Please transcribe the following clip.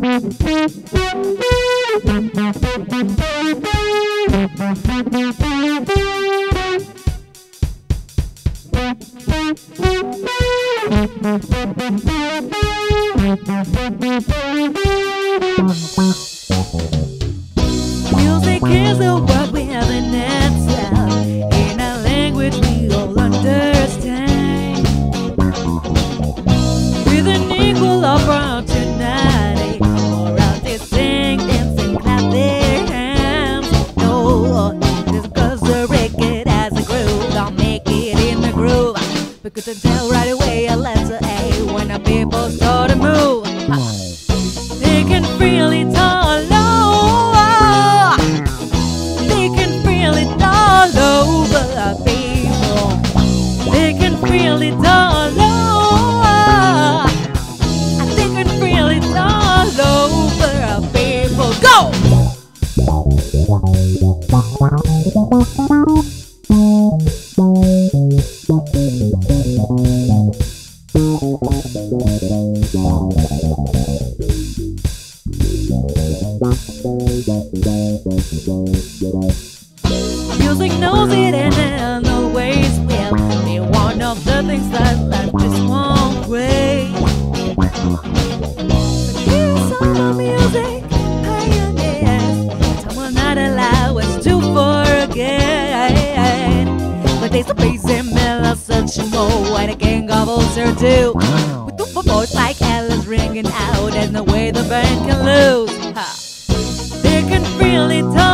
Music is the word we have in itself, in a language we all understand. With an equal opportunity for us to sing, dance, and clap their hands. No, just cause the record has a groove, don't make it in the groove. Because I tell right away a letter A when the people start to move. They can feel it all over. They can feel it all over, people. They can feel it all over. They can feel it all over, people. Go! Music knows it and always will be one of the things that life just won't wait. But here's all the music pioneers. Time will not allow us to forget. But there's a bass and mellow such more what a king of all sir do. With a voice like Alice ringing out, there's no way the band can lose. They can feel it all